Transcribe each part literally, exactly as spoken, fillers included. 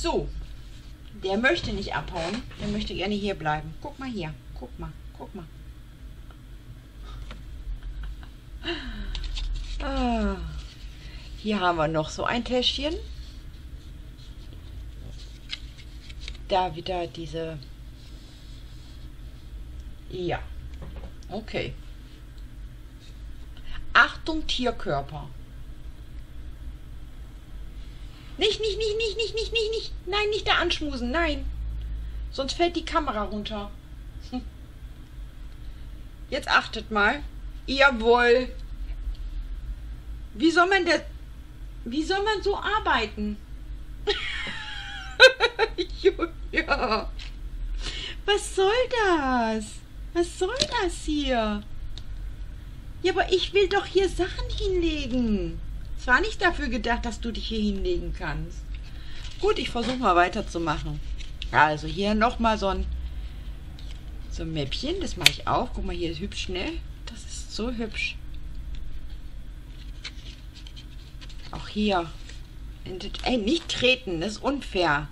So, der möchte nicht abhauen. Der möchte gerne hier bleiben. Guck mal hier. Guck mal. Guck mal. Ah, hier haben wir noch so ein Täschchen. Da wieder diese... Ja. Okay. Achtung, Tierkörper. Nicht, nicht, nicht, nicht, nicht, nicht, nicht, nicht. Nein, nicht da anschmusen. Nein. Sonst fällt die Kamera runter. Hm. Jetzt achtet mal. Jawohl. Wie soll man das... Wie soll man so arbeiten? Ja. Was soll das? Was soll das hier? Ja, aber ich will doch hier Sachen hinlegen. Es war nicht dafür gedacht, dass du dich hier hinlegen kannst. Gut, ich versuche mal weiterzumachen. Also hier nochmal so ein, so ein Mäppchen. Das mache ich auch. Guck mal, hier ist hübsch, ne? Das ist so hübsch. Auch hier. Ey, nicht treten, das ist unfair.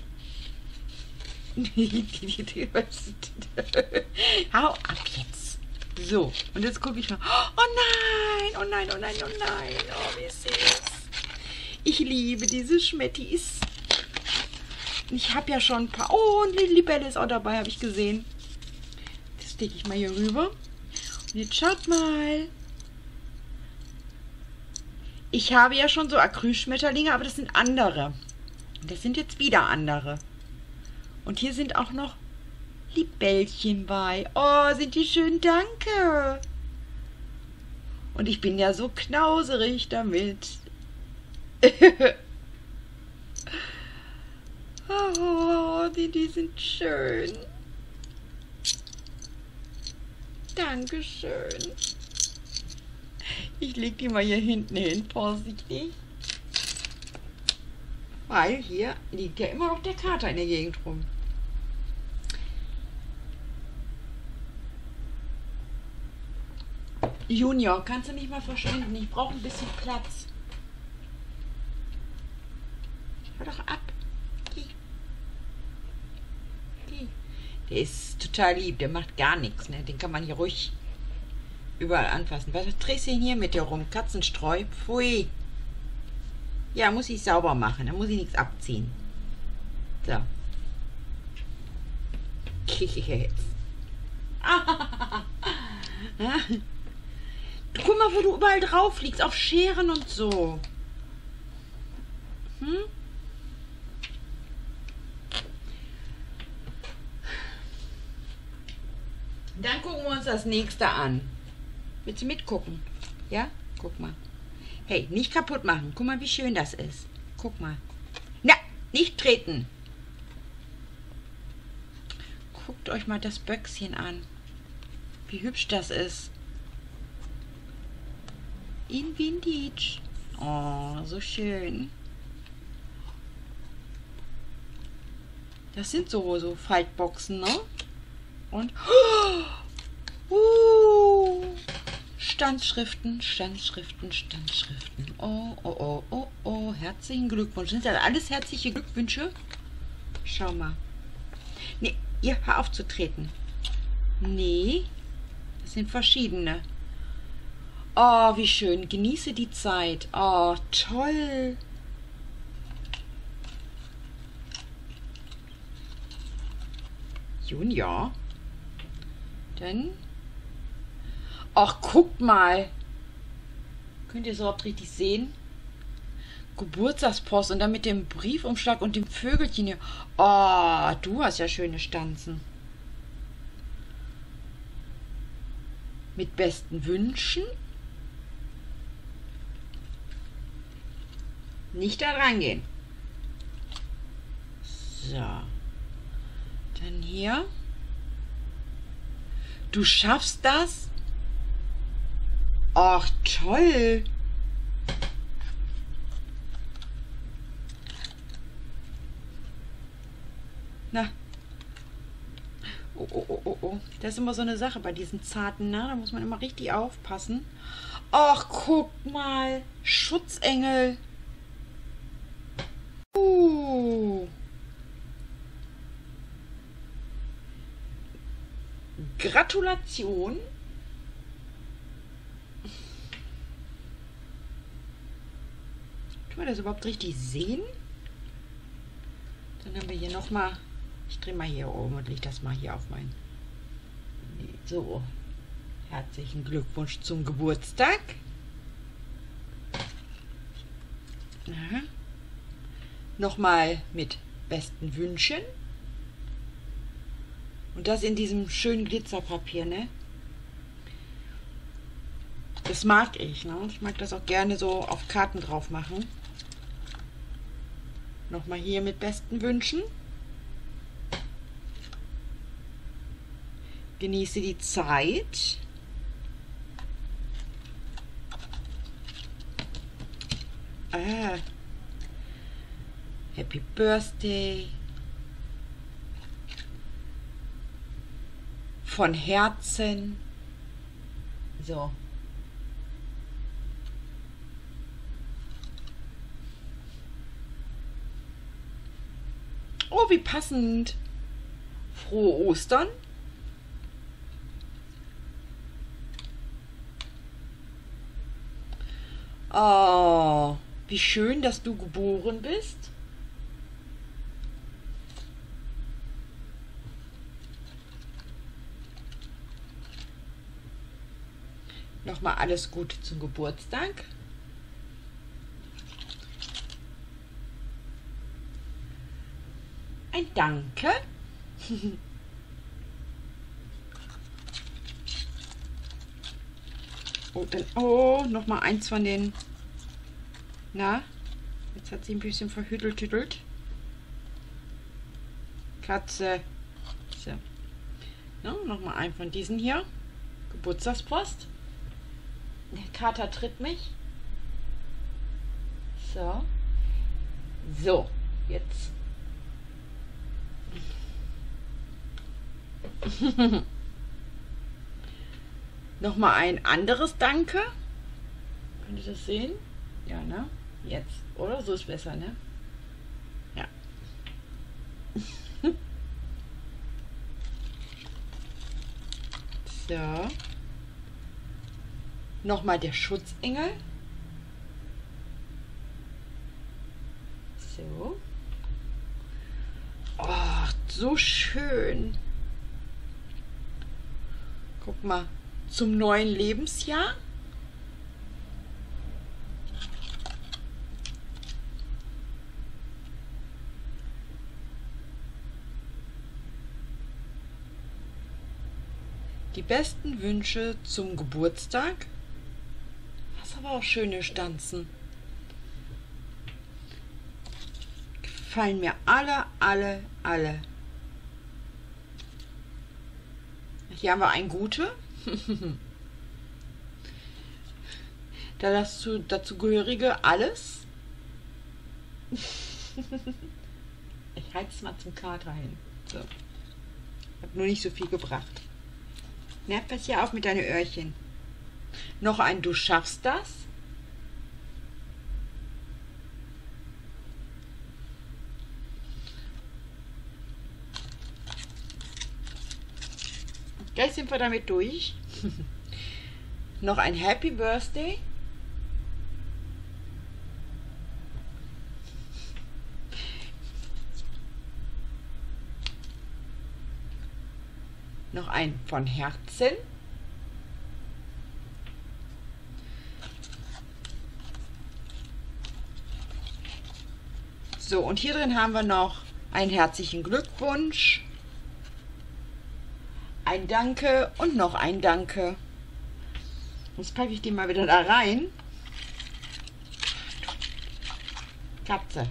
Hau ab jetzt. So, und jetzt gucke ich mal. Oh nein, oh nein, oh nein, oh nein. Oh, wie süß. Ich liebe diese Schmettis. Ich habe ja schon ein paar. Oh, und die Libelle ist auch dabei, habe ich gesehen. Das stecke ich mal hier rüber. Und jetzt schaut mal. Ich habe ja schon so Acrylschmetterlinge, aber das sind andere. Das sind jetzt wieder andere. Und hier sind auch noch Libellchen bei. Oh, sind die schön, danke. Und ich bin ja so knauserig damit. Oh, die, die sind schön. Dankeschön. Ich lege die mal hier hinten hin, vorsichtig. Weil hier liegt ja immer noch der Kater in der Gegend rum. Junior, kannst du nicht mal verschwinden? Ich brauche ein bisschen Platz. Hör doch ab. Geh. Geh. Der ist total lieb, der macht gar nichts, ne? Den kann man hier ruhig überall anfassen. Was drehst du denn hier mit dir rum? Katzenstreu? Pfui. Ja, muss ich sauber machen. Da muss ich nichts abziehen. So. Jetzt. Guck mal, wo du überall drauf liegst. Auf Scheren und so. Hm? Dann gucken wir uns das nächste an. Willst du mitgucken? Ja? Guck mal. Hey, nicht kaputt machen. Guck mal, wie schön das ist. Guck mal. Na, nicht treten. Guckt euch mal das Böckschen an. Wie hübsch das ist. In Vintage. Oh, so schön. Das sind so, so Faltboxen, ne? Und... Uh, Standschriften, Standschriften, Standschriften. Oh, oh, oh, oh, oh. Herzlichen Glückwunsch. Sind das alles herzliche Glückwünsche? Schau mal. Nee, ihr, hör auf zu treten. Nee, das sind verschiedene. Oh, wie schön. Genieße die Zeit. Oh, toll. Junior. Dann... Ach, guckt mal. Könnt ihr es überhaupt richtig sehen? Geburtstagspost und dann mit dem Briefumschlag und dem Vögelchen hier. Oh, du hast ja schöne Stanzen. Mit besten Wünschen. Nicht da rangehen. So. Dann hier. Du schaffst das? Ach, toll. Na. Oh, oh, oh, oh, oh. Das ist immer so eine Sache bei diesen zarten, ne? Da muss man immer richtig aufpassen. Ach, guck mal. Schutzengel. Uh. Gratulation. Kann man das überhaupt richtig sehen? Dann haben wir hier nochmal, ich drehe mal hier oben und lege das mal hier auf mein, so, herzlichen Glückwunsch zum Geburtstag. Ja. Nochmal mit besten Wünschen. Und das in diesem schönen Glitzerpapier, ne? Das mag ich, ne? Ich mag das auch gerne so auf Karten drauf machen. Nochmal hier mit besten Wünschen. Genieße die Zeit. Ah. Happy Birthday. Von Herzen. So. Oh, wie passend. Frohe Ostern. Oh, wie schön, dass du geboren bist. Nochmal alles Gute zum Geburtstag. Ein Danke. Oh, dann, oh, noch mal eins von den. Na, jetzt hat sie ein bisschen verhüttelt-tüttelt. Katze. So. Ja, noch mal ein von diesen hier. Geburtstagspost. Der Kater tritt mich. So. So, jetzt. Nochmal ein anderes Danke. Könnt ihr das sehen? Ja, ne? Jetzt. Oder? So ist besser, ne? Ja. So. Nochmal der Schutzengel. So. Oh, so schön. Guck mal, zum neuen Lebensjahr. Die besten Wünsche zum Geburtstag. Hast aber auch schöne Stanzen. Gefallen mir alle, alle, alle. Hier haben wir ein Gute. Da dazu, dazu gehörige alles. Ich halte es mal zum Kater hin. So. Hat nur nicht so viel gebracht. Na, pass hier auf mit deinen Öhrchen. Noch ein Du schaffst das. Gleich sind wir damit durch. Noch ein Happy Birthday. Noch ein von Herzen. So, und hier drin haben wir noch einen herzlichen Glückwunsch. Ein Danke und noch ein Danke. Jetzt packe ich den mal wieder da rein. Katze.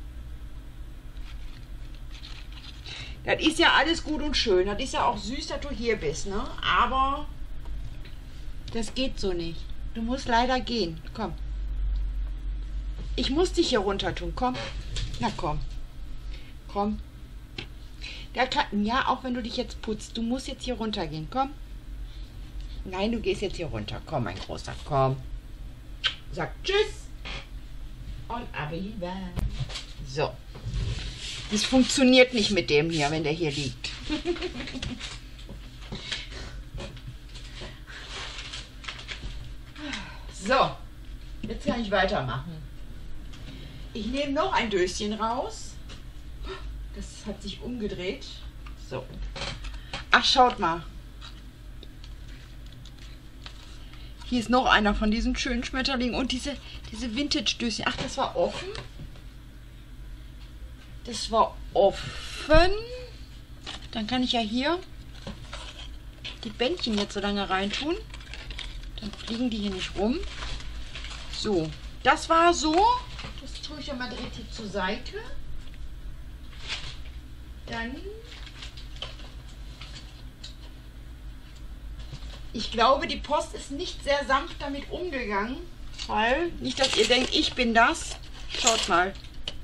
Das ist ja alles gut und schön. Das ist ja auch süß, dass du hier bist, ne? Aber das geht so nicht. Du musst leider gehen. Komm. Ich muss dich hier runter tun. Komm. Na komm. Komm. Der kann, ja, auch wenn du dich jetzt putzt, du musst jetzt hier runter gehen. Komm. Nein, du gehst jetzt hier runter. Komm, mein Großer, komm. Sag Tschüss. Und arriba. So. Das funktioniert nicht mit dem hier, wenn der hier liegt. So, jetzt kann ich weitermachen. Ich nehme noch ein Döschen raus. Das hat sich umgedreht. So. Ach, schaut mal. Hier ist noch einer von diesen schönen Schmetterlingen und diese, diese Vintage-Döschen. Ach, das war offen. Das war offen. Dann kann ich ja hier die Bändchen jetzt so lange reintun. Dann fliegen die hier nicht rum. So, das war so. Das tue ich ja mal direkt hier zur Seite. Dann, ich glaube, die Post ist nicht sehr sanft damit umgegangen, weil, nicht, dass ihr denkt, ich bin das. Schaut mal.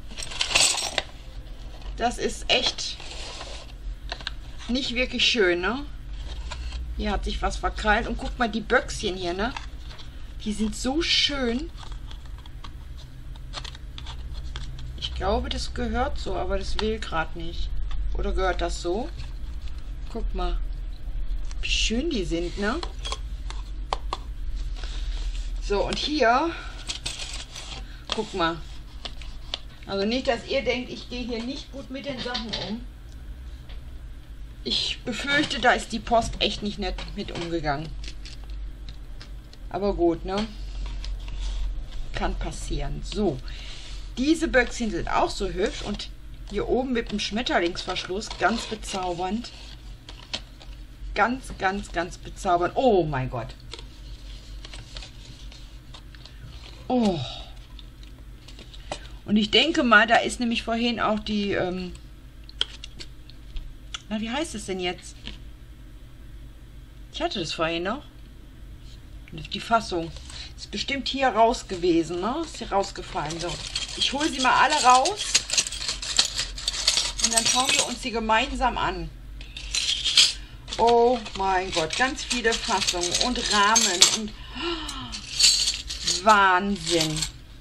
Das ist echt nicht wirklich schön, ne? Hier hat sich was verkrallt. Und guckt mal, die Böckschen hier, ne? Die sind so schön. Ich glaube, das gehört so, aber das will gerade nicht. Oder gehört das so? Guck mal, wie schön die sind, ne? So, und hier, guck mal. Also nicht, dass ihr denkt, ich gehe hier nicht gut mit den Sachen um. Ich befürchte, da ist die Post echt nicht nett mit umgegangen. Aber gut, ne? Kann passieren. So, diese Böckchen sind auch so hübsch und hier oben mit dem Schmetterlingsverschluss, ganz bezaubernd. Ganz, ganz, ganz bezaubernd. Oh mein Gott. Oh. Und ich denke mal, da ist nämlich vorhin auch die, ähm, na, wie heißt es denn jetzt? Ich hatte das vorhin noch. Die Fassung. Ist bestimmt hier raus gewesen, ne? Ist hier rausgefallen. So. Ich hole sie mal alle raus. Und dann schauen wir uns sie gemeinsam an. Oh mein Gott, ganz viele Fassungen und Rahmen und oh, Wahnsinn.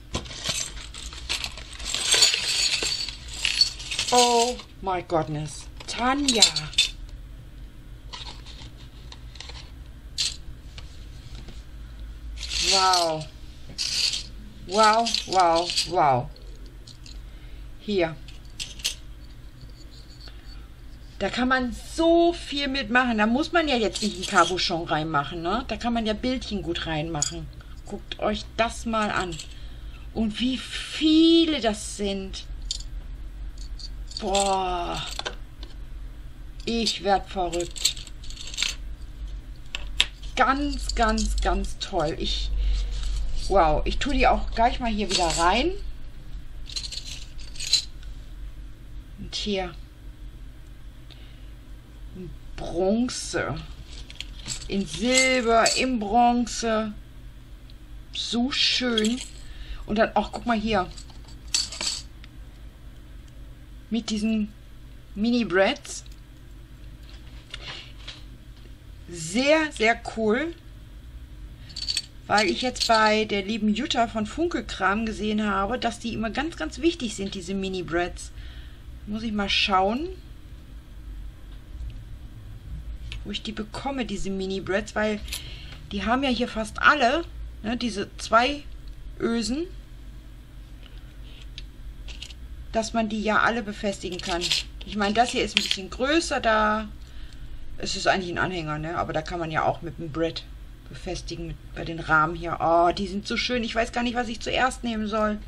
Oh my goodness. Tanja. Wow. Wow, wow, wow. Hier. Da kann man so viel mitmachen. Da muss man ja jetzt nicht ein Cabochon reinmachen, ne? Da kann man ja Bildchen gut reinmachen. Guckt euch das mal an. Und wie viele das sind. Boah. Ich werde verrückt. Ganz, ganz, ganz toll. Ich, wow, ich tue die auch gleich mal hier wieder rein. Und hier. In Bronze. In Silber, in Bronze. So schön. Und dann auch, guck mal hier. Mit diesen Mini-Breads. Sehr, sehr cool. Weil ich jetzt bei der lieben Jutta von Funkelkram gesehen habe, dass die immer ganz, ganz wichtig sind, diese Mini-Breads. Muss ich mal schauen, wo ich die bekomme, diese Mini-Breads, weil die haben ja hier fast alle, ne, diese zwei Ösen, dass man die ja alle befestigen kann. Ich meine, das hier ist ein bisschen größer, da es ist eigentlich ein Anhänger, ne? Aber da kann man ja auch mit dem Brett befestigen, mit, bei den Rahmen hier. Oh, die sind so schön. Ich weiß gar nicht, was ich zuerst nehmen soll.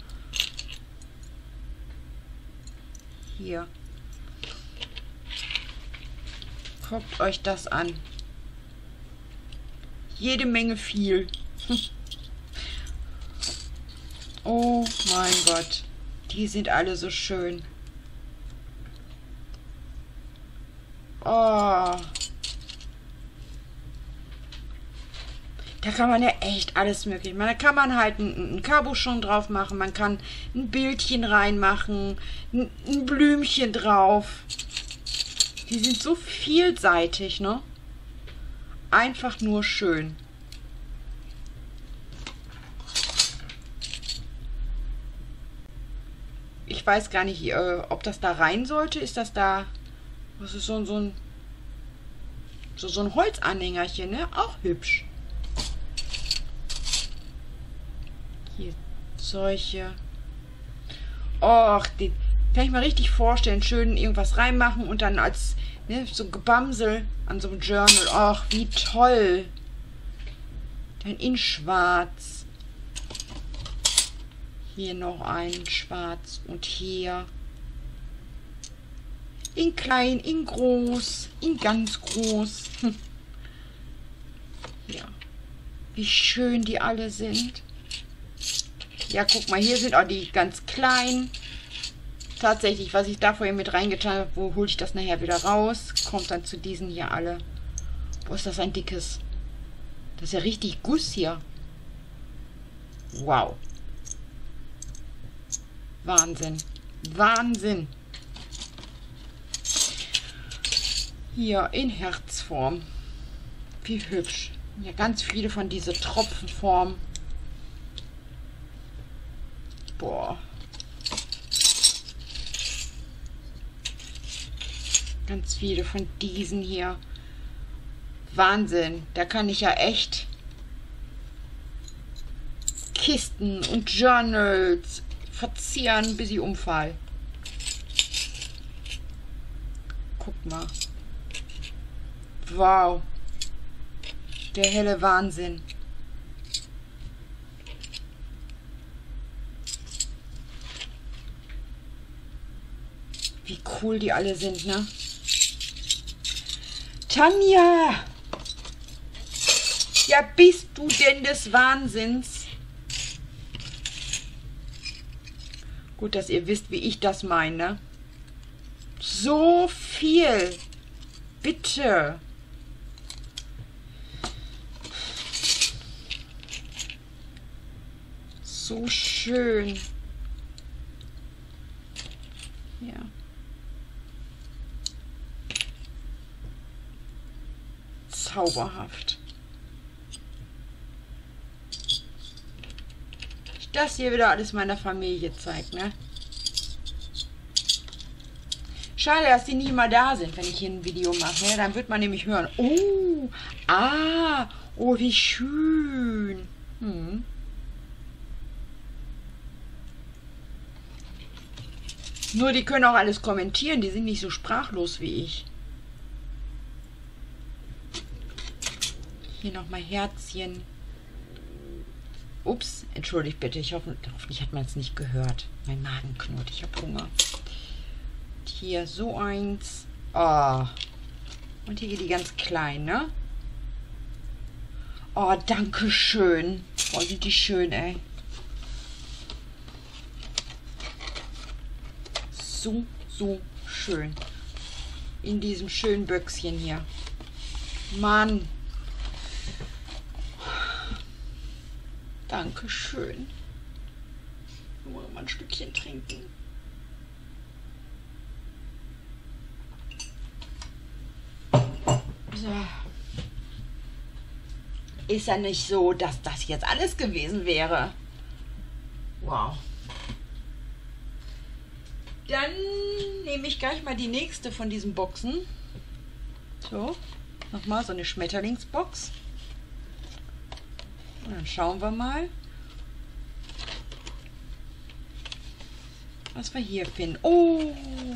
Hier. Guckt euch das an. Jede Menge viel. Oh mein Gott. Die sind alle so schön. Oh. Da kann man ja echt alles möglich machen. Da kann man halt ein, ein Cabochon drauf machen. Man kann ein Bildchen reinmachen. Ein, ein Blümchen drauf. Die sind so vielseitig, ne? Einfach nur schön. Ich weiß gar nicht, äh, ob das da rein sollte. Ist das da... Das ist so, so ein... So, so ein Holzanhängerchen, ne? Auch hübsch. Solche. Och, die kann ich mir richtig vorstellen. Schön irgendwas reinmachen und dann als ne, so Gebamsel an so einem Journal. Ach, wie toll. Dann in schwarz. Hier noch ein schwarz und hier. In klein, in groß, in ganz groß. Hm. Ja. Wie schön die alle sind. Ja, guck mal, hier sind auch die ganz kleinen. Tatsächlich, was ich da vorhin mit reingetan habe, wo hole ich das nachher wieder raus? Kommt dann zu diesen hier alle. Wo ist das ein dickes? Das ist ja richtig Guss hier. Wow. Wahnsinn. Wahnsinn. Hier in Herzform. Wie hübsch. Ja, ganz viele von dieser Tropfenform. Boah. Ganz viele von diesen hier. Wahnsinn. Da kann ich ja echt Kisten und Journals verzieren, bis ich umfall. Guck mal. Wow. Der helle Wahnsinn. Wie cool die alle sind, ne? Tanja! Ja, bist du denn des Wahnsinns? Gut, dass ihr wisst, wie ich das meine. So viel. Bitte. So schön. Ja. Zauberhaft. Das hier wieder alles meiner Familie zeigt, ne? Schade, dass die nicht mal da sind, wenn ich hier ein Video mache. Ne? Dann wird man nämlich hören. Oh, ah, oh, wie schön. Hm. Nur die können auch alles kommentieren. Die sind nicht so sprachlos wie ich. Hier nochmal Herzchen. Ups, entschuldigt bitte. Ich hoffe, hoffentlich hat man es nicht gehört. Mein Magen knurrt. Ich habe Hunger. Und hier so eins. Oh. Und hier die ganz kleinen, ne? Oh, danke schön. Oh, sind die schön, ey. So, so schön. In diesem schönen Böckschen hier. Mann. Dankeschön. Nur mal ein Stückchen trinken. So. Ist ja nicht so, dass das jetzt alles gewesen wäre. Wow. Dann nehme ich gleich mal die nächste von diesen Boxen. So, nochmal so eine Schmetterlingsbox. Und dann schauen wir mal, was wir hier finden. Oh!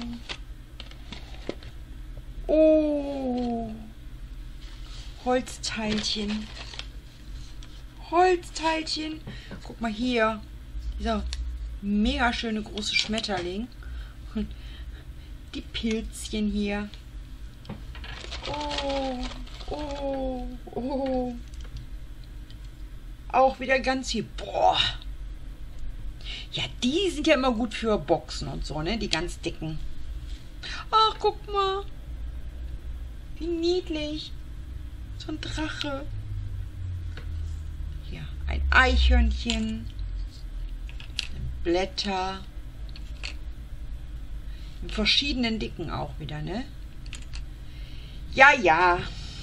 Oh! Holzteilchen. Holzteilchen. Guck mal hier. Dieser mega schöne große Schmetterling. Und die Pilzchen hier. Oh! Oh! Oh! Auch wieder ganz viel. Boah. Ja, die sind ja immer gut für Boxen und so, ne? Die ganz dicken. Ach, guck mal. Wie niedlich. So ein Drache. Hier ein Eichhörnchen. Blätter. In verschiedenen Dicken auch wieder, ne? Ja, ja.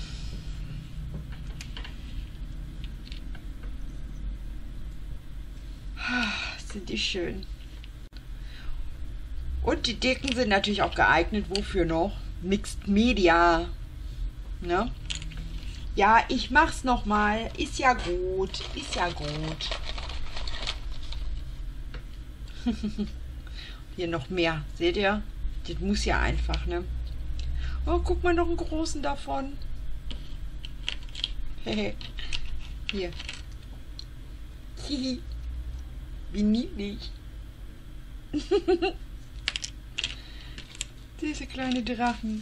Sind die schön. Und die Dicken sind natürlich auch geeignet. Wofür noch? Mixed Media. Ne? Ja, ich mach's noch mal. Ist ja gut. Ist ja gut. Hier noch mehr. Seht ihr? Das muss ja einfach, ne? Oh, guck mal, noch einen großen davon. Hehe. Hier. Hihi. Wie niedlich. Diese kleine Drachen.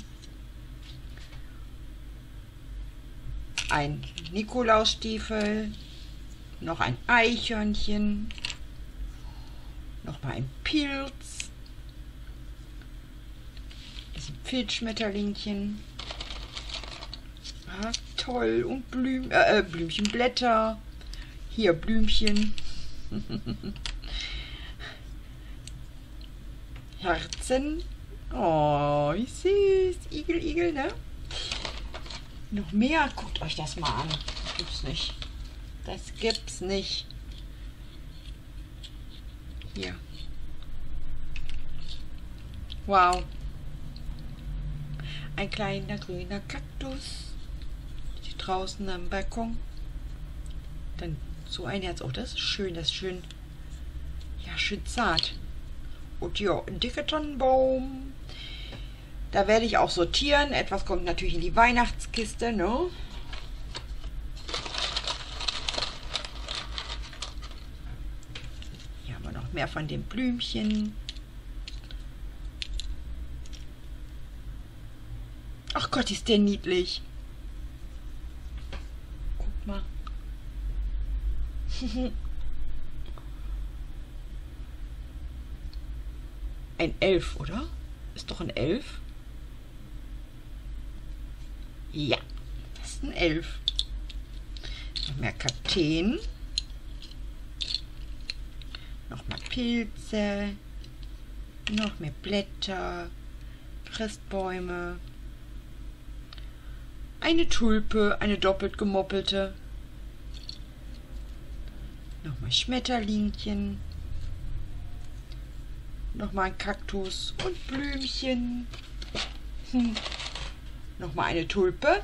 Ein Nikolausstiefel. Noch ein Eichhörnchen. Noch mal ein Pilz. Das ist ein Filzschmetterlingchen. Ah, toll. Und Blüm äh, Blümchenblätter. Hier Blümchen. Herzen. Oh, wie süß. Igel, Igel, ne? Noch mehr. Guckt euch das mal an. Das gibt's nicht. Das gibt's nicht. Hier. Wow. Ein kleiner grüner Kaktus. Hier draußen am Balkon. Dann so ein Herz. Oh, das ist schön. Das ist schön. Ja, schön zart. Und ja, ein dicker Tannenbaum. Da werde ich auch sortieren. Etwas kommt natürlich in die Weihnachtskiste, ne? Hier haben wir noch mehr von den Blümchen. Ach Gott, ist der niedlich. Guck mal. Ein Elf, oder? Ist doch ein Elf. Ja, das ist ein Elf. Noch mehr Kakteen. Noch mehr Pilze. Noch mehr Blätter. Christbäume. Eine Tulpe, eine doppelt gemoppelte. Nochmal Schmetterlingchen. Nochmal ein Kaktus und Blümchen. Hm. Nochmal eine Tulpe.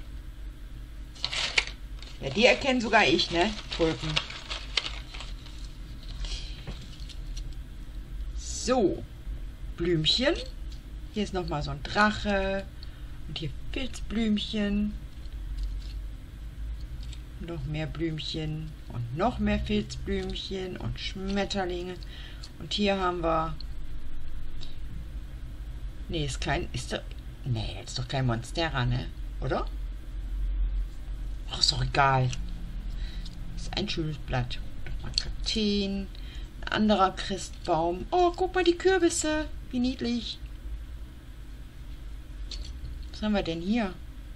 Ja, die erkennen sogar ich, ne? Tulpen. So. Blümchen. Hier ist nochmal so ein Drache. Und hier Filzblümchen. Noch mehr Blümchen. Und noch mehr Filzblümchen. Und Schmetterlinge. Und hier haben wir... Nee, ist kein... Ist doch... Nee, ist doch kein Monstera, ne? Oder? Ach, ist doch egal. Ist ein schönes Blatt. Nochmal Kakteen. Ein anderer Christbaum. Oh, guck mal die Kürbisse. Wie niedlich. Was haben wir denn hier?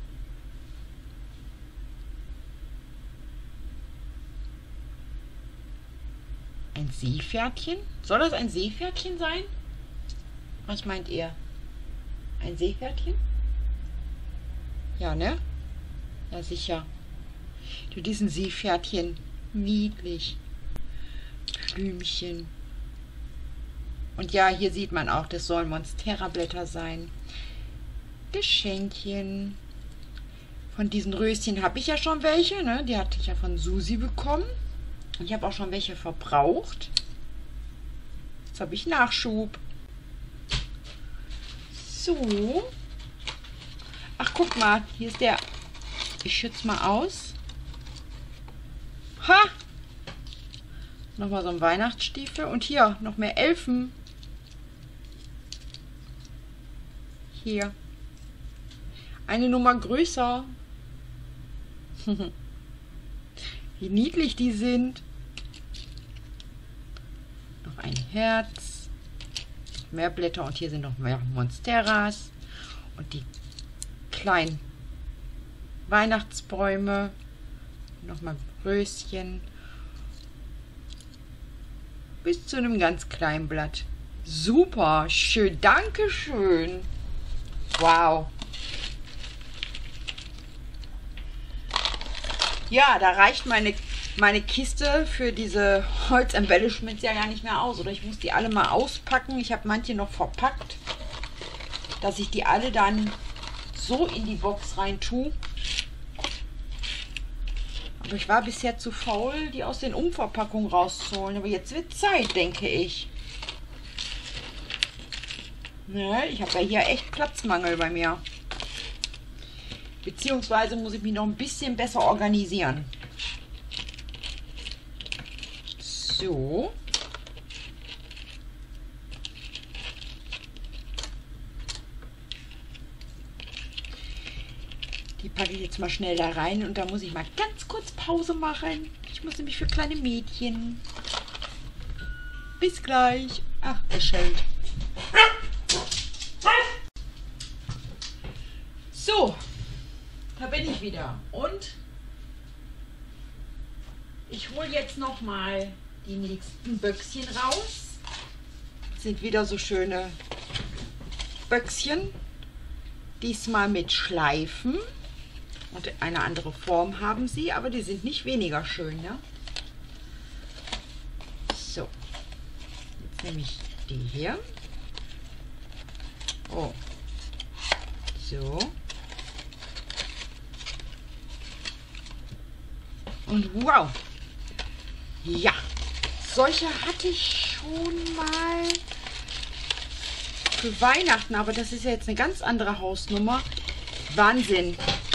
Ein Seepferdchen? Soll das ein Seepferdchen sein? Was meint ihr? Ein Seepferdchen? Ja, ne? Ja, sicher. Du, diesen Seepferdchen. Niedlich. Blümchen. Und ja, hier sieht man auch, das sollen Monstera-Blätter sein. Geschenkchen. Von diesen Röschen habe ich ja schon welche, ne? Die hatte ich ja von Susi bekommen. Und ich habe auch schon welche verbraucht. Jetzt habe ich Nachschub. So. Ach, guck mal. Hier ist der... Ich schütze mal aus. Ha! Nochmal so ein Weihnachtsstiefel. Und hier noch mehr Elfen. Hier. Eine Nummer größer. Wie niedlich die sind. Noch ein Herz. Mehr Blätter und hier sind noch mehr Monsteras. Und die kleinen Weihnachtsbäume. Nochmal Röschen. Bis zu einem ganz kleinen Blatt. Super, schön, danke schön. Wow. Ja, da reicht meine, meine Kiste für diese Holz-Embellishments ja gar nicht mehr aus. Oder ich muss die alle mal auspacken. Ich habe manche noch verpackt, dass ich die alle dann so in die Box rein tue. Aber ich war bisher zu faul, die aus den Umverpackungen rauszuholen. Aber jetzt wird Zeit, denke ich. Ne, ich habe ja hier echt Platzmangel bei mir. Beziehungsweise muss ich mich noch ein bisschen besser organisieren. So. Die packe ich jetzt mal schnell da rein und da muss ich mal ganz kurz Pause machen. Ich muss nämlich für kleine Mädchen. Bis gleich. Ach, er schellt. So, da bin ich wieder. Und ich hole jetzt noch mal die nächsten Böckchen raus. Das sind wieder so schöne Böckchen. Diesmal mit Schleifen. Und eine andere Form haben sie, aber die sind nicht weniger schön, ja? So, jetzt nehme ich die hier. Oh, so. Und wow, ja, solche hatte ich schon mal für Weihnachten, aber das ist ja jetzt eine ganz andere Hausnummer. Wahnsinn.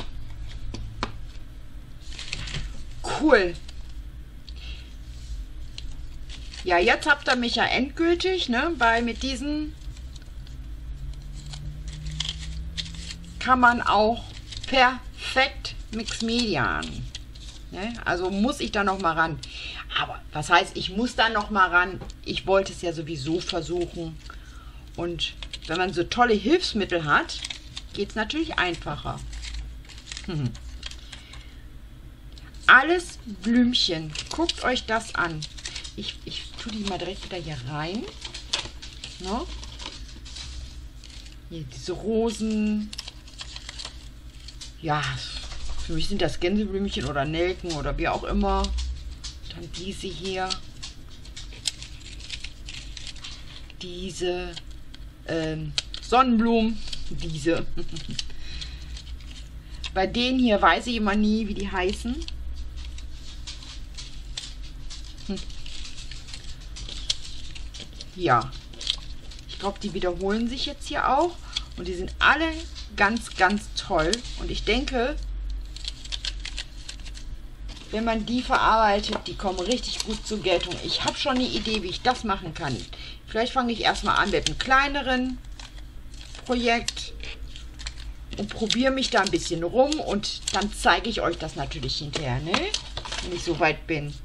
Cool. Ja, jetzt habt ihr mich ja endgültig, ne? Weil mit diesen kann man auch perfekt Mixed Media an. Ne? Also muss ich da noch mal ran. Aber was heißt, ich muss da noch mal ran? Ich wollte es ja sowieso versuchen. Und wenn man so tolle Hilfsmittel hat, geht es natürlich einfacher. Hm. Alles Blümchen. Guckt euch das an. Ich, ich tue die mal direkt wieder hier rein. Ne? Hier diese Rosen. Ja, für mich sind das Gänseblümchen oder Nelken oder wie auch immer. Dann diese hier. Diese ähm, Sonnenblumen. Diese. Bei denen hier weiß ich immer nie, wie die heißen. Hm. Ja. Ich glaube, die wiederholen sich jetzt hier auch. Und die sind alle ganz, ganz toll. Und ich denke, wenn man die verarbeitet, die kommen richtig gut zur Geltung. Ich habe schon eine Idee, wie ich das machen kann. Vielleicht fange ich erstmal an mit einem kleineren Projekt und probiere mich da ein bisschen rum und dann zeige ich euch das natürlich hinterher, ne? Wenn ich so weit bin.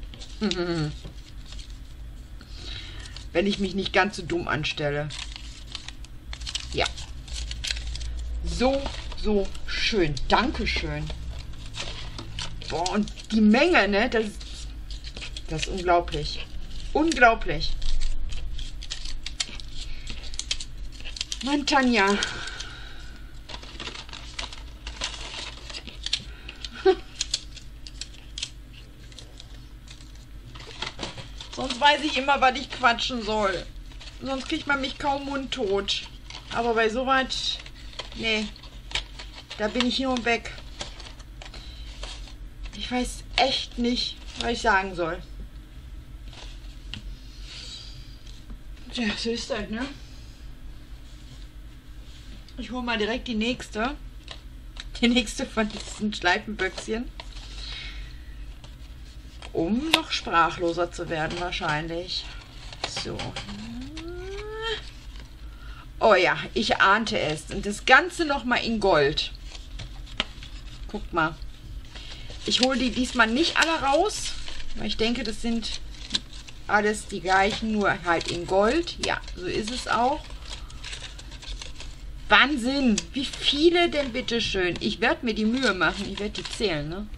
Wenn ich mich nicht ganz so dumm anstelle. Ja. So, so schön. Dankeschön. Boah, und die Menge, ne? Das, das ist unglaublich. Unglaublich. Mann, Tanja. Sonst weiß ich immer, was ich quatschen soll. Sonst kriegt man mich kaum mundtot. Aber bei sowas, nee, da bin ich hier und weg. Ich weiß echt nicht, was ich sagen soll. Ja, so ist das, ne? Ich hole mal direkt die nächste. Die nächste von diesen Schleifenböckchen. Um noch sprachloser zu werden wahrscheinlich. So. Oh ja, ich ahnte es. Und das Ganze nochmal in Gold. Guckt mal. Ich hole die diesmal nicht alle raus, weil ich denke, das sind alles die gleichen, nur halt in Gold. Ja, so ist es auch. Wahnsinn! Wie viele denn bitteschön? Ich werde mir die Mühe machen. Ich werde die zählen, ne?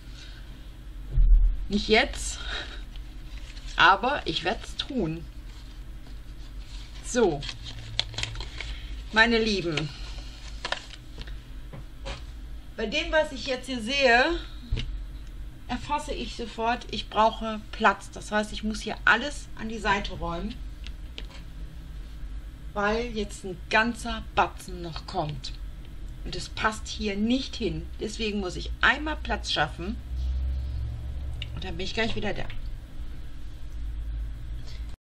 Nicht jetzt, aber ich werde es tun. So, meine Lieben. Bei dem, was ich jetzt hier sehe, erfasse ich sofort, ich brauche Platz. Das heißt, ich muss hier alles an die Seite räumen, weil jetzt ein ganzer Batzen noch kommt. Und es passt hier nicht hin. Deswegen muss ich einmal Platz schaffen. Und dann bin ich gleich wieder da.